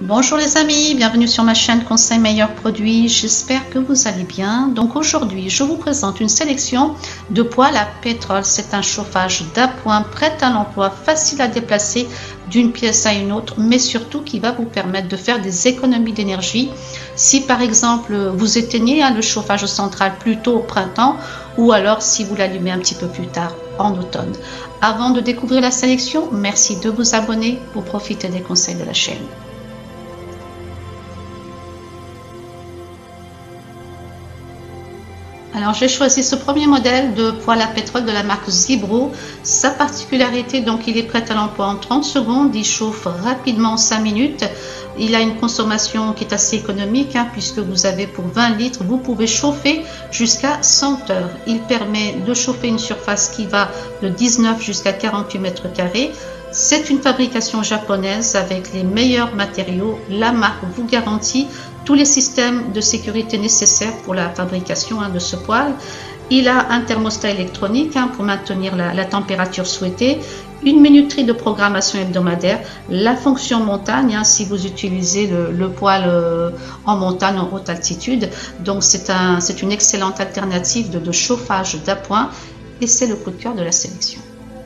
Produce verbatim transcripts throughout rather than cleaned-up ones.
Bonjour les amis, bienvenue sur ma chaîne Conseil Meilleurs Produits, j'espère que vous allez bien. Donc aujourd'hui, je vous présente une sélection de poêles à pétrole. C'est un chauffage d'appoint prêt à l'emploi, facile à déplacer d'une pièce à une autre, mais surtout qui va vous permettre de faire des économies d'énergie. Si par exemple vous éteignez hein, le chauffage central plus tôt au printemps, ou alors si vous l'allumez un petit peu plus tard en automne. Avant de découvrir la sélection, merci de vous abonner pour profiter des conseils de la chaîne. Alors j'ai choisi ce premier modèle de poêle à pétrole de la marque Zibro. Sa particularité, donc il est prêt à l'emploi en trente secondes, il chauffe rapidement en cinq minutes. Il a une consommation qui est assez économique hein, puisque vous avez pour vingt litres, vous pouvez chauffer jusqu'à cent heures. Il permet de chauffer une surface qui va de dix-neuf jusqu'à quarante-huit mètres carrés. C'est une fabrication japonaise avec les meilleurs matériaux. La marque vous garantit tous les systèmes de sécurité nécessaires pour la fabrication hein, de ce poêle. Il a un thermostat électronique hein, pour maintenir la, la température souhaitée, une minuterie de programmation hebdomadaire, la fonction montagne hein, si vous utilisez le, le poêle euh, en montagne, en haute altitude. Donc c'est un, c'est une excellente alternative de, de chauffage d'appoint et c'est le coup de cœur de la sélection.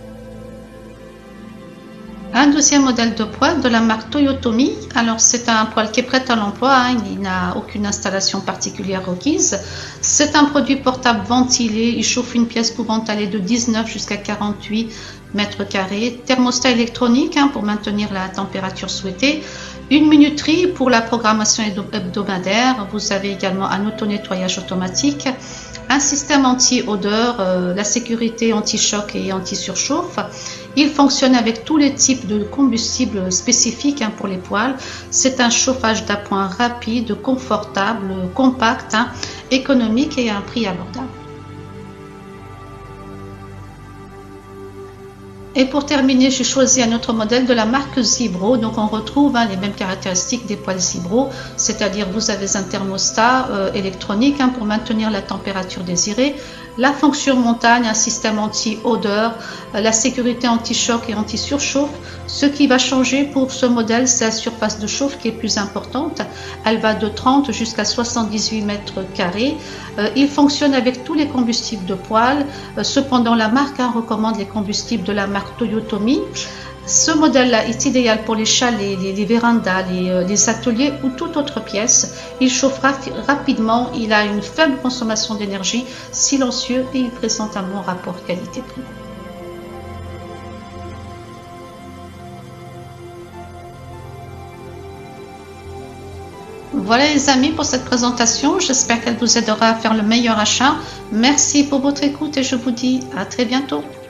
Un deuxième modèle de poêle de la marque Toyotomi. Alors c'est un poêle qui est prêt à l'emploi, hein, il n'a aucune installation particulière requise. C'est un produit portable ventilé, il chauffe une pièce pouvant aller de dix-neuf jusqu'à quarante-huit mètres carrés. Thermostat électronique hein, pour maintenir la température souhaitée. Une minuterie pour la programmation hebdomadaire. Vous avez également un auto-nettoyage automatique. Un système anti-odeur, euh, la sécurité anti-choc et anti-surchauffe. Il fonctionne avec tous les types de combustibles spécifiques hein, pour les poêles. C'est un chauffage d'appoint rapide, confortable, compact, hein, économique et à un prix abordable. Et pour terminer, j'ai choisi un autre modèle de la marque Zibro. Donc on retrouve hein, les mêmes caractéristiques des poêles Zibro, c'est-à-dire vous avez un thermostat euh, électronique hein, pour maintenir la température désirée, la fonction montagne, un système anti-odeur, euh, la sécurité anti-choc et anti-surchauffe. Ce qui va changer pour ce modèle, c'est la surface de chauffe qui est plus importante. Elle va de trente jusqu'à soixante-dix-huit mètres carrés. Euh, il fonctionne avec tous les combustibles de poêle. Euh, cependant, la marque hein, recommande les combustibles de la marque Toyotomi. Ce modèle-là est idéal pour les chalets, les, les vérandas, les, euh, les ateliers ou toute autre pièce. Il chauffe rapidement, il a une faible consommation d'énergie, silencieux et il présente un bon rapport qualité-prix. Voilà les amis pour cette présentation, j'espère qu'elle vous aidera à faire le meilleur achat. Merci pour votre écoute et je vous dis à très bientôt.